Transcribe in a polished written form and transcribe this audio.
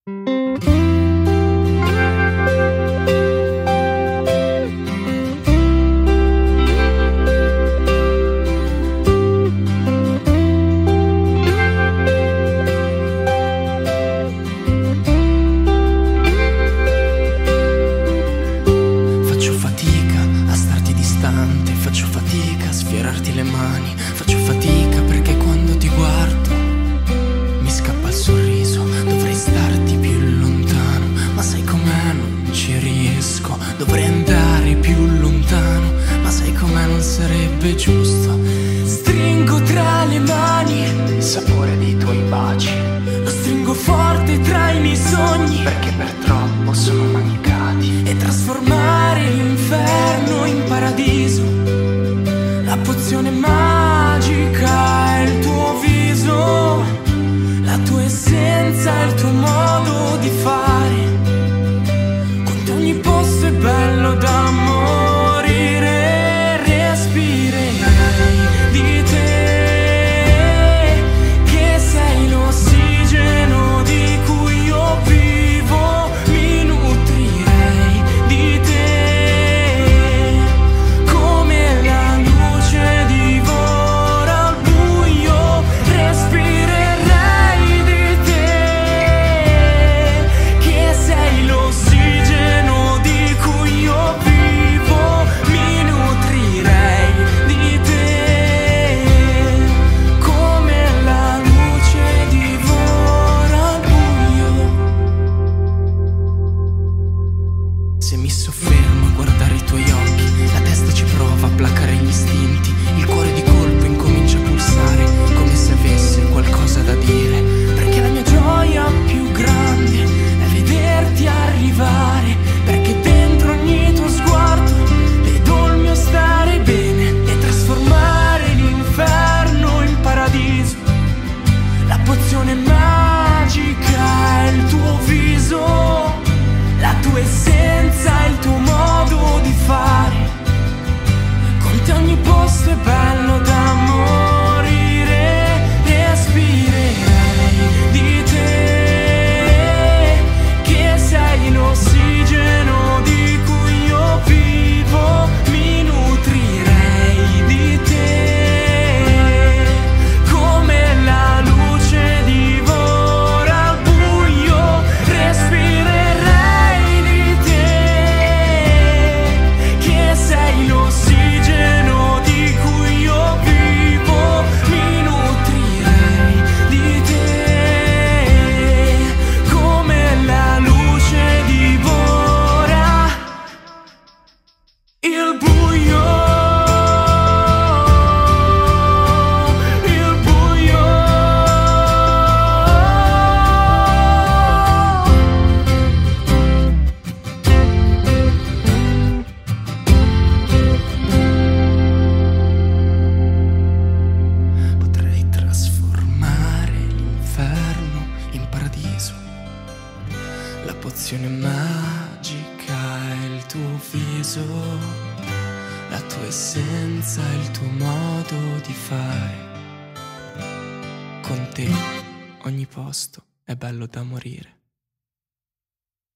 Faccio fatica a sfiorarti le mani, faccio fatica perché quando ti guardo mi scappa il sorriso. Dovrei starti più lontano, ma sai com'è, non ci riesco. Dovrei andare più lontano, ma sai com'è, non sarebbe giusto. Stringo tra le mani il sapore dei tuoi baci, lo stringo forte tra i miei sogni, perché per troppo sono mancati. E trasformare l'inferno in paradiso, la pozione magica è il tuo viso, la tua essenza è il tuo modo di fare. Con te ogni posto è bello da morire, respirerei di te, che sei l'ossigeno di cui io vivo, mi nutrirei di te. Se mi soffermo a guardare i tuoi occhi, la testa ci prova a placare gli istinti, il cuore di colpo incomincia a pulsare, come se avesse qualcosa da dire. Perché la mia gioia più grande è vederti arrivare, perché dentro ogni tuo sguardo vedo il mio stare bene, e trasformare l'inferno in paradiso, la pozione magica è il tuo viso, la tua essenza è il tuo modo di fare. Con te ogni posto è bello da morire, respirerei di te, che sei l'ossigeno di cui io vivo, mi nutrirei di te, come la luce divora al buio, respirerei l'ossigeno di cui io vivo, mi nutrirei di te, come la luce divora il buio. La pozione magica è il tuo viso, la tua essenza è il tuo modo di fare. Con te ogni posto è bello da morire.